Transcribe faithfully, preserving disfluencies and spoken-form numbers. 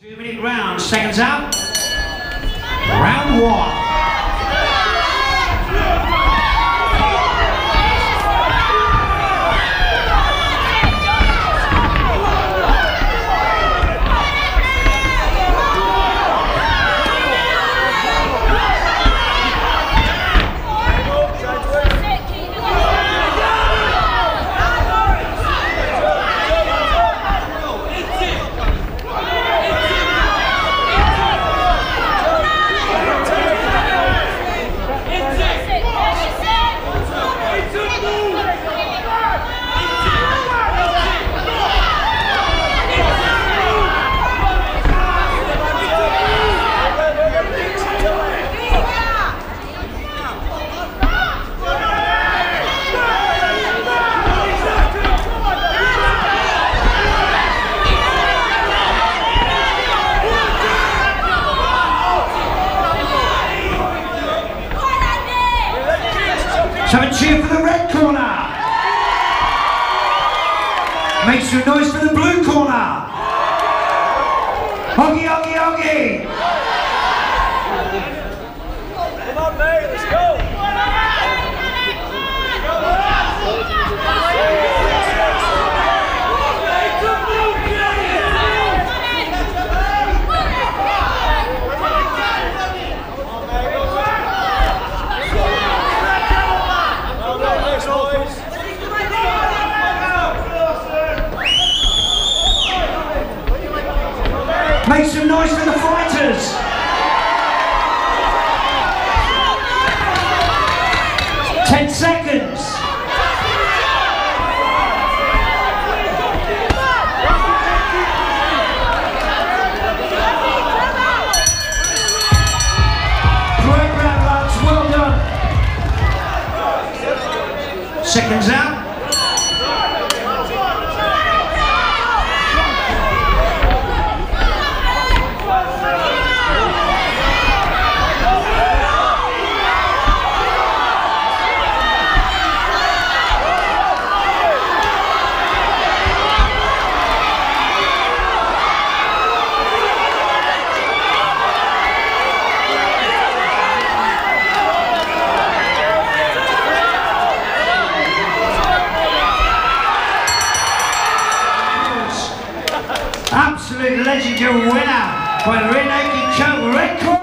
Two minute round, seconds out. Round one. So a cheer for the red corner. Make some noise for the blue corner. Hoggy, hoggy, hoggy. Come on, mate, let's go. Make some noise for the fighters. Ten seconds. Great round, lads. Well done. Seconds out. Absolute legendary winner by the Red Naked Red Corner.